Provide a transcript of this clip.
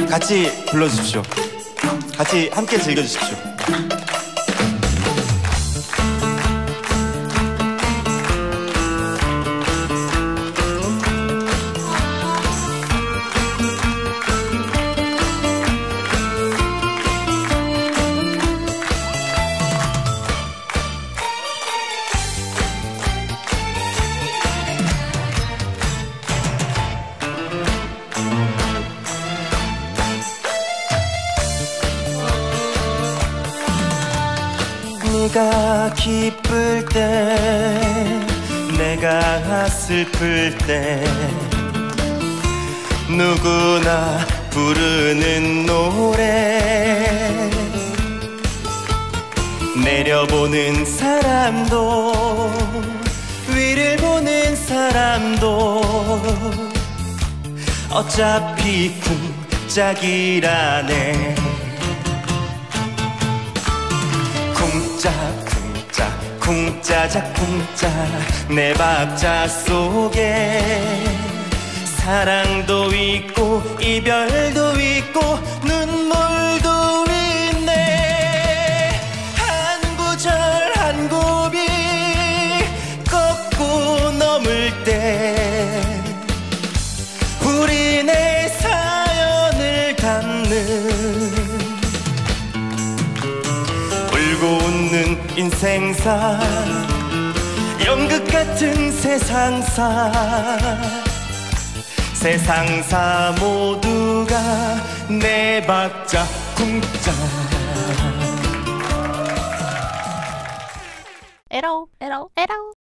같이 불러주십시오. 같이 함께 즐겨주십시오. 네가 기쁠 때 내가 슬플 때 누구나 부르는 노래 내려보는 사람도 위를 보는 사람도 어차피 쿵짝이라네 쿵짜자 쿵짜 내 박자 속에 사랑도 있고 이별도 있고 눈물도 있네 한 구절 한 곱이 꺾고 넘을 때 우리네 사연을 담는 울고 웃는 인생사 연극 같은 세상사 모두가 내 박자 쿵짜 에러 에러 에러